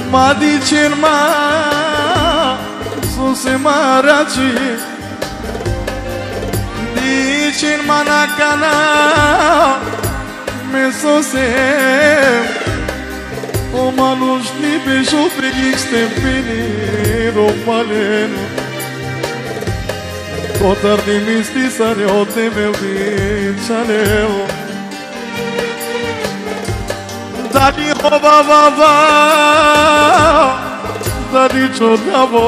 Ma dicen ma Suse maraci Dicen ma nakana Me suse O maluș libe Jopregik stepeni Romaleno Kotar di misli sare o tebe Chaleo Dadi ho baba Dadi chodavo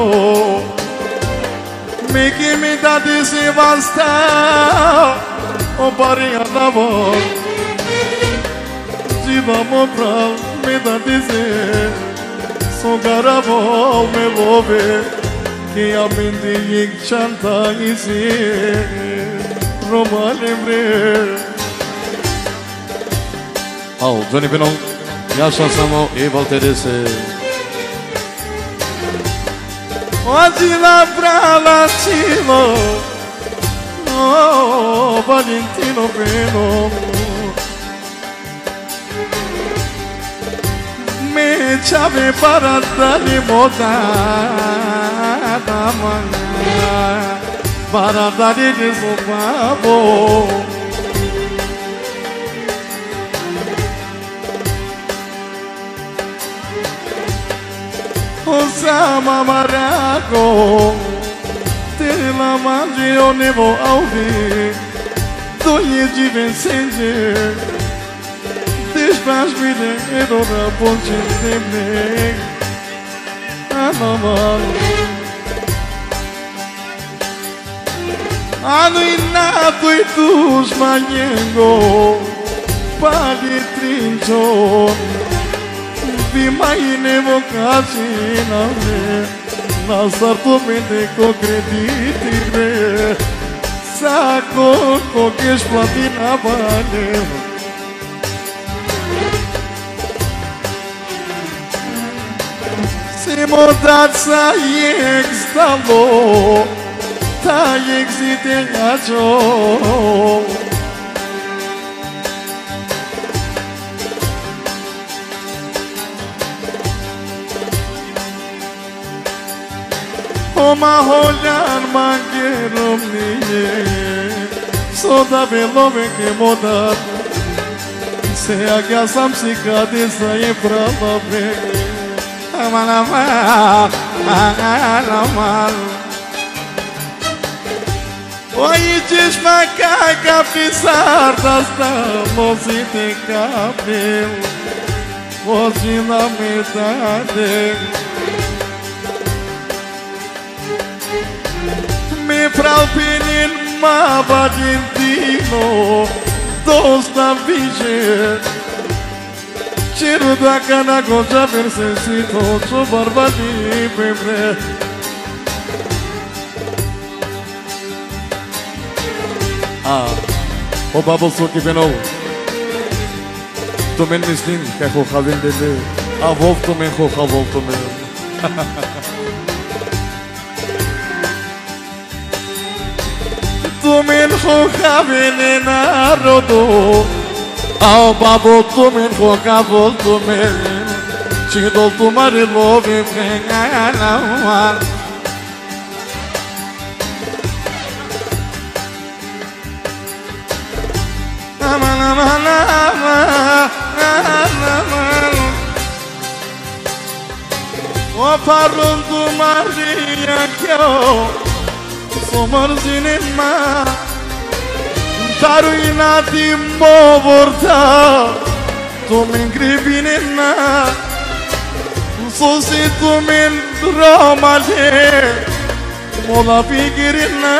Miki mi dadi si basta O pari andavo Jiva mo prav mi dadi si So garavo me love Ki amindi yek chanta isi Romalembre Au, Johnny Benon, ia chanson e Valterese. Oggi la Latino Oh, Valentino Beno Me chave para darle moda Para darle desopavo Osama Maraco Te la mangi o nevo auvi Doie de vencende Desfaz bine edora ponce temne Anamal Anu inato e tus manhengo Pali trincho Vi mai nevocacina me Nasarto mente co crediti me Saco co che splatina vane Simo datsa extalo Ta exite gacho Oma olhar mangueiro minha Soda belove que moda Se agasam se cade sai pra lá ver Amalamal Oi desmacaca pisar das damas e de cabelo Hoje na metade Me pralpinin ma Valentino Dos na vige Cheiro da cana goja versecito Sou barba de pebre Ah, o babo so ki benou Tu men mislim Ke ho khavin dele A vov tu men ho khavol tu men Tu men ho khavene narodo Au babo tu men ho khavol tu men Chidol tu mare love Venga O parundu Maria que eu Somar zinema Taru inati mo vorta Tu men gribinena Sosi tu men ramale Mola pigirina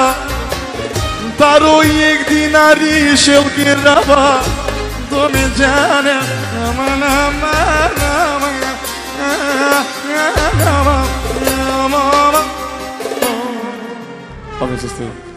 Taru yek dinari shel giraba Tu men jane Aman aman aman Avem să stai